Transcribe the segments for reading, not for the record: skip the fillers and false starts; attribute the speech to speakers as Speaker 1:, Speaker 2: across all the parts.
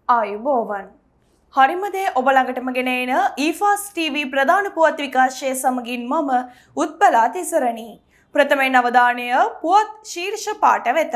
Speaker 1: ආයුබෝවන් හරිමදේ ඔබ ළඟටම ගෙන එන ඊෆාස් ටීවී ප්‍රධාන පුවත් විකාශය සමගින් මම උත්පලා තිසරණි. ප්‍රථමයෙන් අවධානය පුවත් ශීර්ෂ පාඨ වෙත.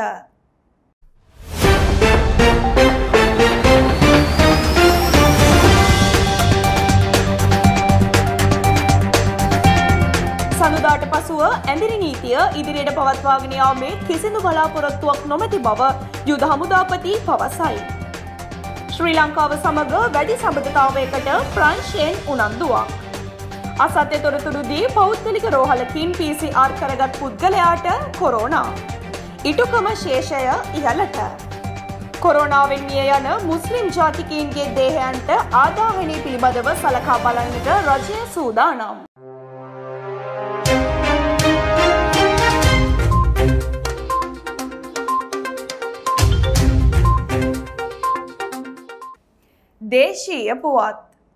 Speaker 1: සඳුදාට පසුව ඇඳිරි නීතිය ඉදිරියට පවත්වාගෙන යාමේ කිසිදු බලාපොරොත්තුවක් නොමැති බව යුද හමුදාපති පවසයි. ශ්‍රී ලංකාව සමග වැඩි සබඳතාවයකට ප්‍රංශයෙන් උනන්දුවක්. අසත්‍ය තොරතුරු දී පෞද්ගලික රෝහලකින් PCR කරගත් පුද්ගලයාට කොරෝනා. ඉටුකම ශේෂය ඉහළට. කොරෝනාවෙන් මිය යන මුස්ලිම් ජාතිකයින්ගේ දේහයන්ට ආදාහනය පිළිබඳව සලකා බලන්නට රජය සූදානම්. දේශීය පුවත්.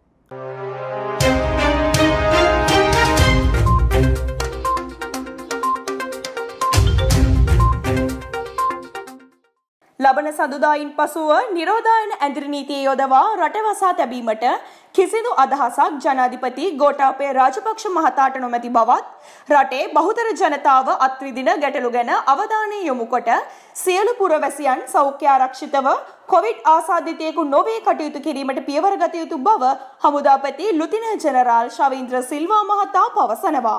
Speaker 1: ලබන සඳුදායින් පසුව නිරෝධායන ඇඳිරි නීතිය යොදවා රට වසා තැබීමට කිසිදු අදහසක් ජනාධිපති ගෝඨාභය රාජපක්ෂ මහතාට නොමැති බවත් රටේ බහුතර ජනතාව අත්විඳින ගැටලු ගැන අවධානය යොමු කොට සියලු පුරවැසියන් සෞඛ්‍ය ආරක්ෂිතව කොවිඩ් ආසාදිතයෙකු නොවේ කටයුතු කිරීමට පියවර ගත යුතු බව හමුදාපති ලුතිනන්ට් ජෙනරාල් ශවීන්ද්‍ර සිල්වා මහතා පවසනවා.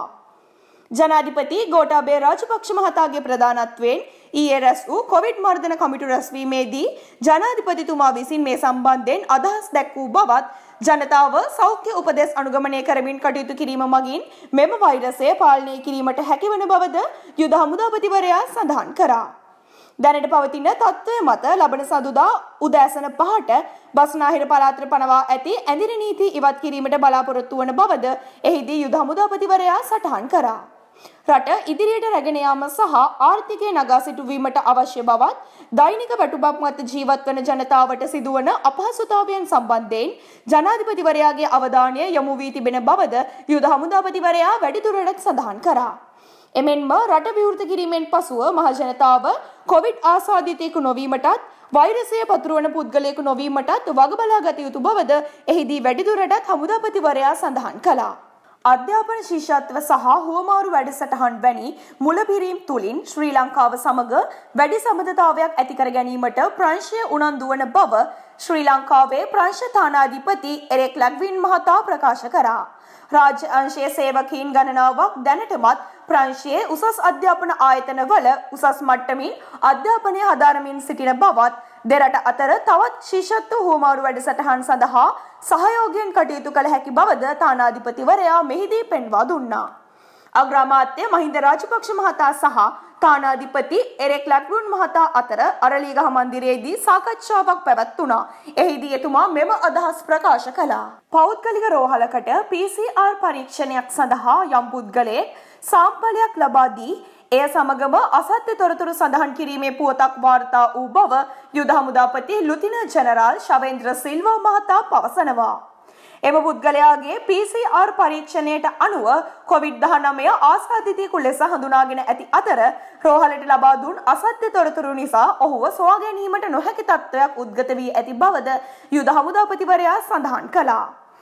Speaker 1: ජනාධිපති ගෝඨාභය රාජපක්ෂ මහතාගේ ප්‍රධානත්වයෙන් ඊයේ රැස් වූ කොවිඩ් මර්ධන කමිටු රැස්වීමේදී ජනාධිපතිතුමා විසින් මේ සම්බන්ධයෙන් අදහස් දැක් වූ බවත් ජනතාව සෞඛ්‍ය උපදෙස් අනුගමනය කරමින් කටයුතු කිරීම මගින් මෙම වෛරසය පාලනය කිරීමට හැකිවන බවද යුද හමුදාපතිවරයා සඳහන් කරා. දැනට පවතින තත්ත්වය මත ලබන සඳුදා උදෑසන 5ට බස්නාහිර පළාතට පනවා ඇති ඇඳිරි නීති ඉවත් කිරීමට බලාපොරොත්තු වන බවද එහිදී යුද හමුදාපතිවරයා සටහන් කරා. රට ඉදිරියට රැගෙන යාම සහ ආර්ථිකය නගා සිටුවීමට අවශ්‍ය බවත් දෛනික වැටුපක් මත ජීවත් වන ජනතාවට සිදුවන අපහසුතාවයන් සම්බන්ධයෙන් ජනාධිපතිවරයාගේ අවධානය යොමු වී තිබෙන බවද යුද හමුදාපතිවරයා වැඩිදුරටත් සඳහන් කරා. එමෙන්ම රට විවෘත කිරීමෙන් පසුව මහ ජනතාව කොවිඩ් ආසාදිතයෙකු නොවීමටත් වෛරසය පතුරවන පුද්ගලයෙකු නොවීමටත් වග බලා ගත යුතු බවද එහිදී වැඩිදුරටත් හමුදාපතිවරයා සඳහන් කළා. අධ්‍යාපන ශිෂ්‍යත්ව සහ හුවමාරු වැඩසටහන් වැනි මුලපිරීම් තුලින් ශ්‍රී ලංකාව සමග වැඩි සබඳතාවයක් ඇති කර ගැනීමට ප්‍රංශය උනන්දු වන බව ශ්‍රී ලංකාවේ ප්‍රංශ තානාධිපති එරෙක් ලැග්වින් මහතා ප්‍රකාශ කරා. රාජ්‍ය අංශයේ සේවකීන් ගණනාවක් දැනටමත් ප්‍රංශයේ උසස් අධ්‍යාපන ආයතනවල උසස් මට්ටමින් අධ්‍යාපනය හදාරමින් සිටින බවත් දෙරට අතර තවත් ශිෂ්‍යත්ව හුවමාරු වැඩසටහන් සඳහා සහයෝගයෙන් කටයුතු කළ හැකි බවද තානාධිපතිවරයා මෙහිදී පෙන්වා දුන්නා. අග්‍රාමාත්‍ය මහින්ද රාජපක්ෂ මහතා සහ තානාධිපති එරෙක් ලැග්වින් මහතා අතර අරලියගහ මන්දිරයේදී සාකච්ඡාවක් පැවැත්වුණා. එහිදී එතුමා මෙම අදහස් ප්‍රකාශ කළා. පෞද්ගලික රෝහලකට PCR පරීක්ෂණයක් සඳහා යම් පුද්ගලයෙක් සාම්පලයක් ලබා දී එය සමගම අසත්‍ය තොරතුරු සඳහන් කිරීමේ පුවතක් වාර්තා වූ බව යුද හමුදාපති ලුතිනන්ට් ජෙනරාල් ශවීන්ද්‍ර සිල්වා මහතා පවසනවා. එම පුද්ගලයාගේ PCR පරීක්ෂණයට අනුව COVID-19 ආසාදිතයෙකු ලෙස හඳුනාගෙන ඇති අතර රෝහලට ලබා දුන් අසත්‍ය තොරතුරු නිසා ඔහුව සොයා ගැනීමට නොහැකි තත්ත්වයක් උද්ගත වී ඇති බවද යුද හමුදාපතිවරයා සඳහන් කළා.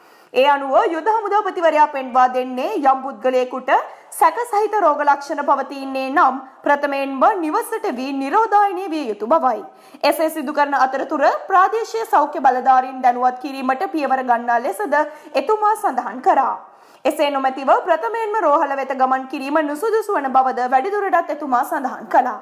Speaker 1: ඒ අනුව යුද හමුදාපතිවරයා පෙන්වා දෙන්නේ යම් පුද්ගලයෙකුට සැක සහිත රෝග ලක්ෂණ පවතින්නේ නම් ප්‍රථමයෙන්ම නිවසට වී නිරෝධායනය විය යුතු බවයි. එසේ සිදු කරන අතරතුර ප්‍රාදේශීය සෞඛ්‍ය බලධාරීන් දැනුවත් කිරීමට පියවර ගන්නා ලෙසද එතුමා සඳහන් කරා. එසේ නොමැතිව ප්‍රථමයෙන්ම රෝහල වෙත ගමන් කිරීම නුසුදුසු වන බවද වැඩිදුරටත් එතුමා සඳහන් කළා.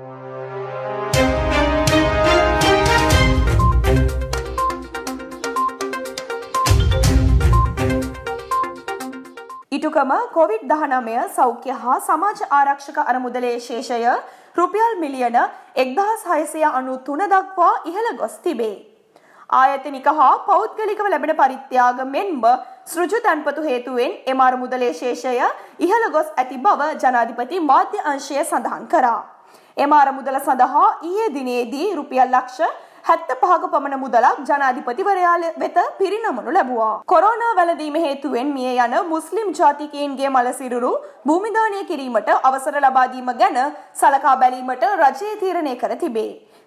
Speaker 1: ඉටුකම COVID-19 සෞඛ්‍ය හා සමාජ ආරක්ෂක අරමුදලේ ශේෂය රුපියල් මිලියන 1693 දක්වා ඉහළ ගොස් තිබේ. ආයතනික හා පෞද්ගලිකව ලැබෙන පරිත්‍යාග මෙන්ම සෘජු තන්පතු හේතුවෙන් එම අරමුදලේ ශේෂය ඉහළ ගොස් ඇති බව ජනාධිපති මාධ්‍ය අංශය සඳහන් කරා. එම අරමුදල සඳහා ඊයේ දිනේදී රුපියල් ලක්ෂ 75ක පමණ මුදලක් ජනාධිපතිවරයා වෙත පිරිනමනු ලැබුවා. කොරෝනා වැළඳීම හේතුවෙන් මිය යන මුස්ලිම් ජාතිකයින්ගේ මලසිරුරු භූමිදානය කිරීමට අවසර ලබා දීම ගැන සලකා බැලීමට රජය තීරණය කර තිබේ.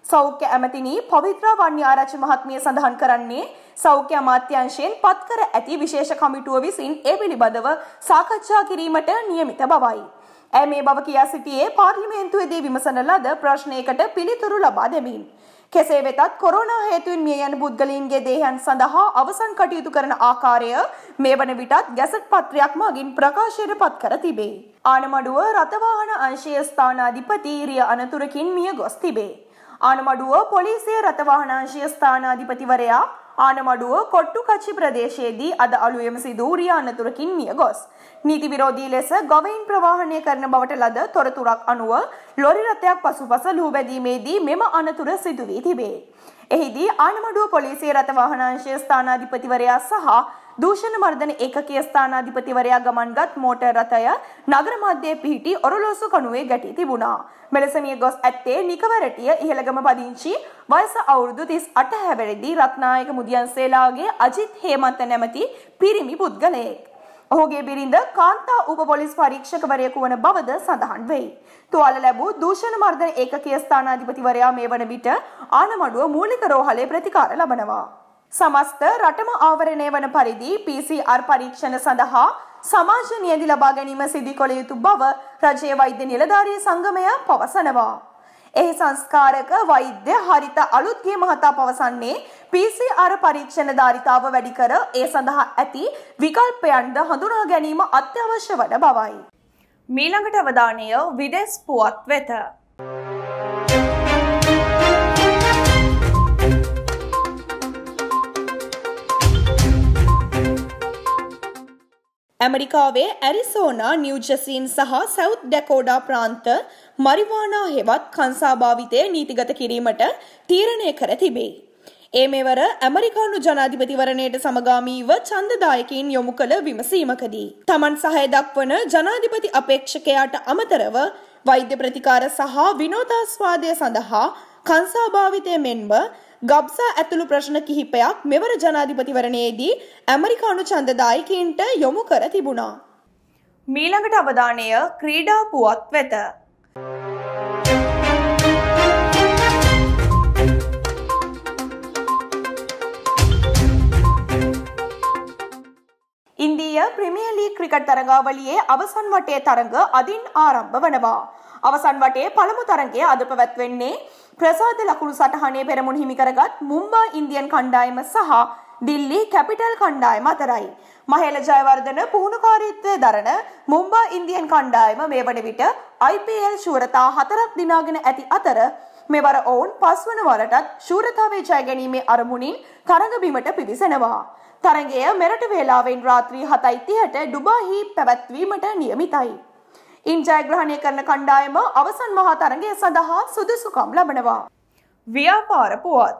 Speaker 1: සෞඛ්‍ය ඇමතිනි පවිත්‍රා වන්‍යාරච්චි මහත්මිය සඳහන් කරන්නේ සෞඛ්‍ය අමාත්‍යාංශයෙන් පත් කර ඇති විශේෂ කමිටුව විසින් ඒ පිළිබඳව සාකච්ඡා කිරීමට නියමිත බවයි. ඇය මේ බව කියා සිටියේ පාර්ලිමේන්තුවේදී විමසන ලද ප්‍රශ්නයකට පිළිතුරු ලබා දෙමින්. කෙසේ වෙතත් කොරෝනා හේතුවෙන් මිය යන පුද්ගලයන්ගේ දේහයන් සඳහා අවසන් කටයුතු කරන ආකාරය මේ වන විටත් ගැසට් පත්‍රයක් මගින් ප්‍රකාශයට පත් කර තිබේ. ආනමඩුව රථවාහන අංශයේ ස්ථානාධිපති රිය අනතුරකින් මිය ගොස් තිබේ. ආනමඩුව පොලිසිය රථවාහන අංශයේ ස්ථානාධිපතිවරයා ආනමඩුව කොට්ටුකච්චි ප්‍රදේශයේදී අද අලුයම සිදු රිය අනතුරකින් මිය ගොස්. නීති විරෝධී ලෙස ගවයින් ප්‍රවාහනය කරන බවට ලද තොරතුරක් අනුව ලොරි රථයක් පසුපස ලූ බැදීමේදී මෙම අනතුර සිදු වී තිබේ. එහිදී ආනමඩුව පොලිසිය රථවාහන අංශයේ ස්ථානාධිපතිවරයා සහ දූෂණ මර්දන ඒකකයේ ස්ථානාධිපතිවරයා ගමන්ගත් මෝටර් රථය නගර මැදයේ පිහිටි ඔරලෝසු කණුවේ ගැටී තිබුණා. මෙලෙස මිය ගොස් ඇත්තේ නිකවරටිය ඉහළගම පදිංචි වයස අවුරුදු 38 හැවිරිදි රත්නායක මුදියන්සේලාගේ අජිත් හේමන්ත නැමැති පිරිමි පුද්ගලයෙක්. ඔහුගේ බිරිඳ කාන්තා උප පොලිස් පරීක්ෂකවරයෙකු වන බවද සඳහන් වෙයි. තුවාල ලැබූ දූෂණ මර්දන ඒකකයේ ස්ථානාධිපතිවරයා මේ වන විට ආනමඩුව මූලික රෝහලේ ප්‍රතිකාර ලබනවා. සමස්ත රටම ආවරණය වන පරිදි PCR පරීක්ෂණ සඳහා සමාජ නියැදි ලබා ගැනීම සිදු කළ යුතු බව රජයේ වෛද්‍ය නිලධාරී සංගමය පවසනවා. එහි සංස්කාරක වෛද්‍ය හරිත අලුත්ගේ මහතා පවසන්නේ PCR පරීක්ෂණ ධාරිතාව වැඩි කර ඒ සඳහා ඇති විකල්පයන්ද හඳුනා ගැනීම අත්‍යවශ්‍ය වන බවයි. මීළඟට අවධානය විදේශ පුවත් වෙත. ඇමරිකාවේ ඇරිසෝනා, නිව්ජර්සින් සහ සවුත් ඩැකෝඩා ප්‍රාන්ත මරිවානා හෙවත් කංසා භාවිතය නීතිගත කිරීමට තීරණය කර තිබේ. ඒ මෙවර ඇමරිකානු ජනාධිපතිවරණයට සමගාමීව ඡන්දදායකයින් යොමු කළ විමසීමකදී තමන් සහය දක්වන ජනාධිපති අපේක්ෂකයාට අමතරව වෛද්‍ය ප්‍රතිකාර සහ විනෝදාස්වාදය සඳහා කංසා භාවිතය මෙන්ම ගබ්සා ඇතුළු ප්‍රශ්න කිහිපයක් මෙවර ජනාධිපතිවරණයේදී ඇමරිකානු ඡන්දදායකයින්ට යොමු කර තිබුණා. මීළඟට අවධානය ක්‍රීඩා පුවත් වෙත. ඉන්දීය ප්‍රීමියර් ලීග් ක්‍රිකට් තරගාවලියේ අවසන් වටේ තරඟ අදින් ආරම්භ වනවා. අවසන් වටේ පළමු තරගය අද පැවැත්වෙන්නේ ප්‍රසාද ලකුණු සටහනේ පෙරමුණ හිමි කරගත් මුම්බා ඉන්දියන් කණ්ඩායම සහ දිල්ලි කැපිටල් කණ්ඩායම අතරයි. මහේල ජයවර්ධන පුහුණුකාරීත්වය දරන මුම්බා ඉන්දියන් කණ්ඩායම මේ වන විට IPL ශූරතා 4ක් දිනාගෙන ඇති අතර මෙවර ඔවුන් 5 වන වරටත් ශූරතාවේ ජය ගැනීමේ අරමුණින් තරඟ බිමට පිවිසෙනවා. තරගය මෙරට වේලාවෙන් රාත්‍රී 7:30ට ඩුබායිහි පැවැත්වීමට නියමිතයි. ඉන් ජයග්‍රහණය කරන කණ්ඩායම අවසන් මහා තරගය සඳහා සුදුසුකම් ලබනවා. ව්‍යාපාර පුවත්.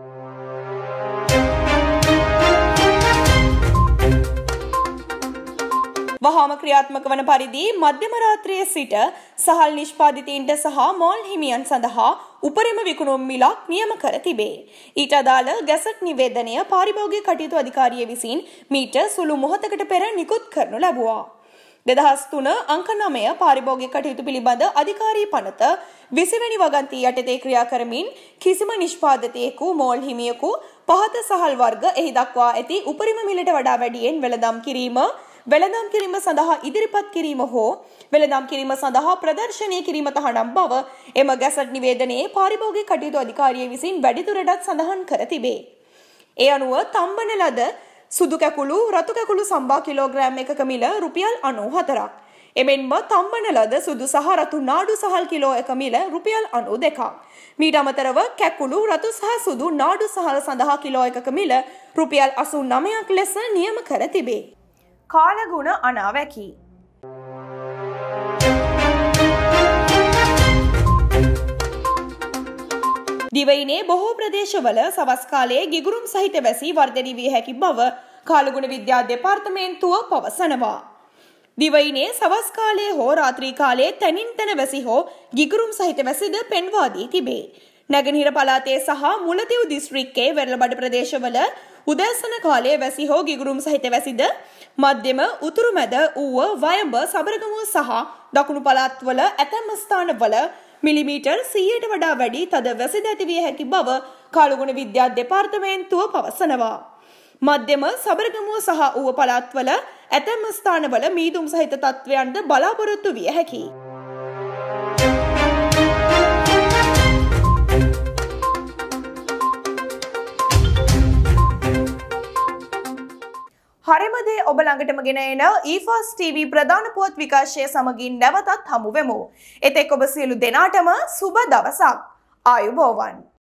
Speaker 1: වහාම ක්‍රියාත්මක වන පරිදි මධ්‍යම රාත්‍රියේ සිට සහල් නිෂ්පාදිතයින්ට සහ මෝල් හිමියන් සඳහා උපරිම විකුණුම් මිලක් නියම කර තිබේ. ඊට අදාළ ගැසට් නිවේදනය පාරිභෝගික කටයුතු අධිකාරිය විසින් මීට සුළු මොහොතකට පෙර නිකුත් කරනු ලැබුවා. 2003 අංක 9 පාරිභෝගික කටයුතු පිළිබඳ අධිකාරී පනත 20 වෙනි වගන්තිය යටතේ ක්‍රියා කරමින් කිසිම නිෂ්පාදකයෙකු මෝල් හිමියෙකු පහත සහල් වර්ග එහි දක්වා ඇති උපරිම මිලට වඩා වැඩියෙන් වෙළඳම් කිරීම සඳහා ඉදිරිපත් කිරීම හෝ වෙළඳම් කිරීම සඳහා ප්‍රදර්ශනය කිරීම තහනම් බව එම ගැසට් නිවේදනයේ පාරිභෝගික කටයුතු අධිකාරිය විසින් වැඩිදුරටත් සඳහන් කර තිබේ. ඒ අනුව තම්බන ලද සුදු කැකුළු රතු කැකුළු සම්බා කිලෝග්‍රෑම් එකක මිල රුපියල් 94ක්. එමෙන්ම තම්බන ලද සුදු සහ රතු නාඩු සහල් කිලෝ එක මිල රුපියල් 92ක්. මීට අමතරව කැකුළු රතු සහ සුදු නාඩු සහල් සඳහා කිලෝ එකක මිල රුපියල් 89ක් ලෙස නියම කර තිබේ. කාලගුණ අනාවැකි. දිවයිනේ බොහෝ ප්‍රදේශවල සවස් කාලයේ ගිගුරුම් සහිත වැසි වර්ධනය විය හැකි බව කාලගුණ විද්‍යා දෙපාර්තමේන්තුව පවසනවා. දිවයිනේ සවස් කාලයේ හෝ රාත්‍රී කාලයේ තනින් තන වැසි හෝ ගිගුරුම් සහිත වැසිද පෙන්වා දී තිබේ. නැගෙනහිර පළාතේ සහ මුලතිව් දිස්ත්‍රික්කයේ වෙරළබඩ ප්‍රදේශවල උදෑසන කාලයේ වැසි හෝ ගිගුරුම් සහිත වැසිද මධ්‍යම උතුරු මැද ඌව වයඹ සබරගමුව සහ දකුණු පළාත්වල ඇතැම් ස්ථානවල මිලිමීටර් 100ට වඩා වැඩි තද වැසි ඇති විය හැකි බව කාලගුණ විද්‍යා දෙපාර්තමේන්තුව පවසනවා. මධ්‍යම සබරගමුව සහ ඌව පළාත්වල ඇතැම් ස්ථානවල මීදුම් සහිත තත්ත්වයන්ද බලාපොරොත්තු විය හැකියි. හරිමදේ ඔබ ළඟටම ගෙන එන ඊෆාස් TV ප්‍රධාන පුවත් විකාශය සමගින් නැවතත් හමු වෙමු. එතෙක් ඔබ සියලු දෙනාටම සුබ දවසක්. ආයුබෝවන්.